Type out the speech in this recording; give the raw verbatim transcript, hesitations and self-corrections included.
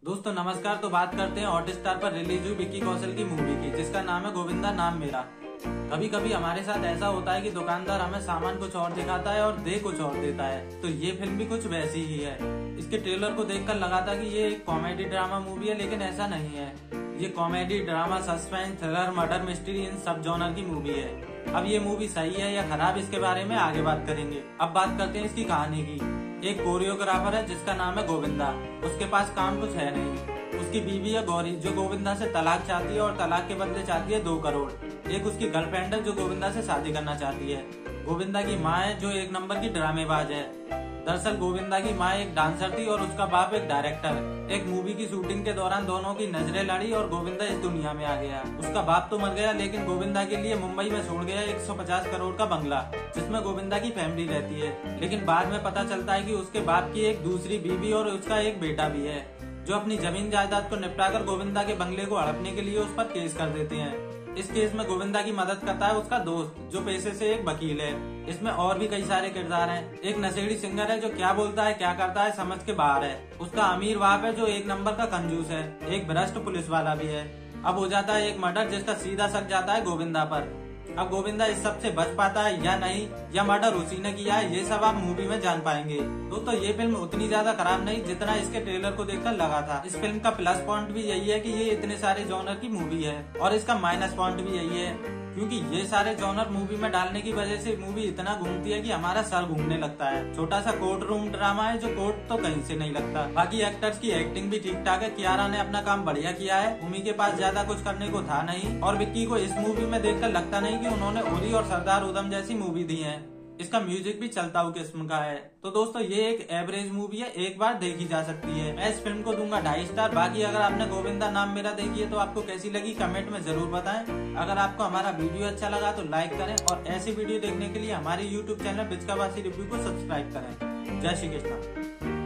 दोस्तों नमस्कार। तो बात करते हैं हॉटस्टार पर रिलीज हुई विक्की कौशल की मूवी की, जिसका नाम है गोविंदा नाम मेरा। कभी कभी हमारे साथ ऐसा होता है कि दुकानदार हमें सामान कुछ और दिखाता है और दे कुछ और देता है, तो ये फिल्म भी कुछ वैसी ही है। इसके ट्रेलर को देखकर लगा था कि ये एक कॉमेडी ड्रामा मूवी है, लेकिन ऐसा नहीं है। ये comedy drama suspense thriller murder mystery इन सब जॉनर की मूवी है। अब ये मूवी सही है या खराब, इसके बारे में आगे बात करेंगे। अब बात करते हैं इसकी कहानी की। एक कोरियोग्राफर है जिसका नाम है गोविंदा। उसके पास काम कुछ है नहीं। उसकी बीवी है गौरी, जो गोविंदा से तलाक चाहती है और तलाक के बदले चाहती है दो करोड़। एक उसकी गर्लफ्रेंड है जो गोविंदा से शादी करना चाहती है। गोविंदा की माँ है जो एक नंबर की ड्रामेबाज है। दरअसल गोविंदा की माँ एक डांसर थी और उसका बाप एक डायरेक्टर। एक मूवी की शूटिंग के दौरान दोनों की नजरें लड़ी और गोविंदा इस दुनिया में आ गया। उसका बाप तो मर गया, लेकिन गोविंदा के लिए मुंबई में छोड़ गया एक सौ पचास करोड़ का बंगला, जिसमें गोविंदा की फैमिली रहती है। लेकिन बाद में पता चलता है कि उसके बाप की एक दूसरी बीवी और उसका एक बेटा भी है, जो अपनी जमीन जायदाद को निपटाकर गोविंदा के बंगले को हड़पने के लिए उस पर केस कर देते हैं। इस केस में गोविंदा की मदद करता है उसका दोस्त, जो पेशे से एक वकील है। इसमें और भी कई सारे किरदार हैं। एक नशेड़ी सिंगर है जो क्या बोलता है क्या करता है समझ के बाहर है। उसका अमीर बाप है जो एक नंबर का कंजूस है। एक भ्रष्ट पुलिस वाला भी है। अब हो जाता है एक मर्डर, जिसका सीधा शक जाता है गोविंदा पर। अब गोविंदा इस सब से बच पाता है या नहीं, या मर्डर उसी ने किया है, ये सब आप मूवी में जान पाएंगे। दोस्तों ये फिल्म उतनी ज्यादा खराब नहीं जितना इसके ट्रेलर को देखकर लगा था। इस फिल्म का प्लस पॉइंट भी यही है कि ये इतने सारे जॉनर की मूवी है, और इसका माइनस पॉइंट भी यही है क्योंकि ये सारे जॉनर मूवी में डालने की वजह से मूवी इतना घूमती है कि हमारा सर घूमने लगता है। छोटा सा कोर्ट रूम ड्रामा है जो कोर्ट तो कहीं से नहीं लगता। बाकी एक्टर्स की एक्टिंग भी ठीक ठाक है। कियारा ने अपना काम बढ़िया किया है। उमी के पास ज्यादा कुछ करने को था नहीं, और विक्की को इस मूवी में देखकर लगता नहीं कि उन्होंने उरी और सरदार उधम जैसी मूवी दी है। इसका म्यूजिक भी चलता हुआ किस्म का है। तो दोस्तों ये एक एवरेज मूवी है, एक बार देखी जा सकती है। मैं इस फिल्म को दूंगा ढाई स्टार। बाकी अगर आपने गोविंदा नाम मेरा देखी है तो आपको कैसी लगी कमेंट में जरूर बताएं। अगर आपको हमारा वीडियो अच्छा लगा तो लाइक करें, और ऐसी वीडियो देखने के लिए हमारे यूट्यूब चैनल बिचकाबासी रिव्यू को सब्सक्राइब करें। जय श्री कृष्ण।